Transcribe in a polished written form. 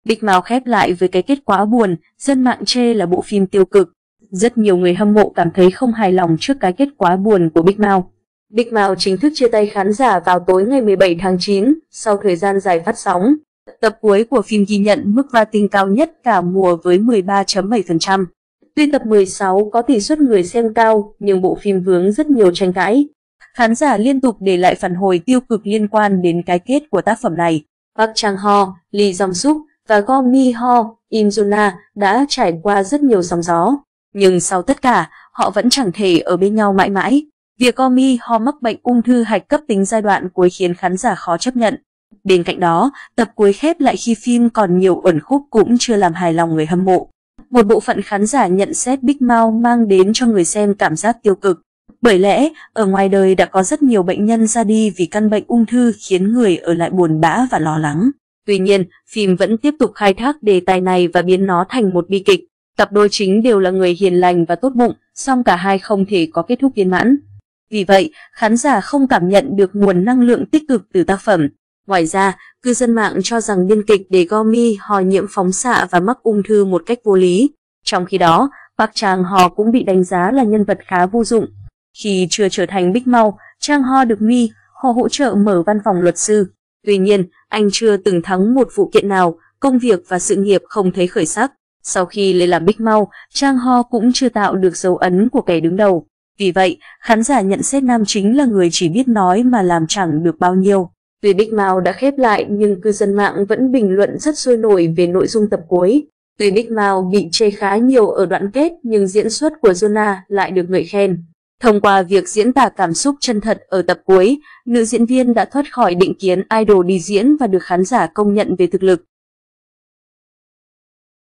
Big Mouth khép lại với cái kết quá buồn, dân mạng chê là bộ phim tiêu cực. Rất nhiều người hâm mộ cảm thấy không hài lòng trước cái kết quá buồn của Big Mouth. Big Mouth chính thức chia tay khán giả vào tối ngày 17 tháng 9 sau thời gian dài phát sóng. Tập cuối của phim ghi nhận mức rating cao nhất cả mùa với 13.7%. Tuy tập 16 có tỷ suất người xem cao, nhưng bộ phim vướng rất nhiều tranh cãi. Khán giả liên tục để lại phản hồi tiêu cực liên quan đến cái kết của tác phẩm này. Park Chang-ho, Lee Jong-suk và Go Mi-ho, Im Juna đã trải qua rất nhiều sóng gió. Nhưng sau tất cả, họ vẫn chẳng thể ở bên nhau mãi mãi. Việc Go Mi-ho mắc bệnh ung thư hạch cấp tính giai đoạn cuối khiến khán giả khó chấp nhận. Bên cạnh đó, tập cuối khép lại khi phim còn nhiều uẩn khúc cũng chưa làm hài lòng người hâm mộ. Một bộ phận khán giả nhận xét Big Mouth mang đến cho người xem cảm giác tiêu cực. Bởi lẽ, ở ngoài đời đã có rất nhiều bệnh nhân ra đi vì căn bệnh ung thư khiến người ở lại buồn bã và lo lắng. Tuy nhiên, phim vẫn tiếp tục khai thác đề tài này và biến nó thành một bi kịch. Cặp đôi chính đều là người hiền lành và tốt bụng, song cả hai không thể có kết thúc viên mãn. Vì vậy, khán giả không cảm nhận được nguồn năng lượng tích cực từ tác phẩm. Ngoài ra, cư dân mạng cho rằng biên kịch để Go Mi-ho nhiễm phóng xạ và mắc ung thư một cách vô lý. Trong khi đó, Park Chang-ho cũng bị đánh giá là nhân vật khá vô dụng. Khi chưa trở thành Big Mouth, Chang-ho được Mi-ho hỗ trợ mở văn phòng luật sư. Tuy nhiên, anh chưa từng thắng một vụ kiện nào, công việc và sự nghiệp không thấy khởi sắc. Sau khi lên làm Big Mouth, Chang-ho cũng chưa tạo được dấu ấn của kẻ đứng đầu. Vì vậy, khán giả nhận xét nam chính là người chỉ biết nói mà làm chẳng được bao nhiêu. Tuy Big Mouth đã khép lại nhưng cư dân mạng vẫn bình luận rất sôi nổi về nội dung tập cuối. Tuy Big Mouth bị chê khá nhiều ở đoạn kết nhưng diễn xuất của Juna lại được ngợi khen. Thông qua việc diễn tả cảm xúc chân thật ở tập cuối, nữ diễn viên đã thoát khỏi định kiến idol đi diễn và được khán giả công nhận về thực lực.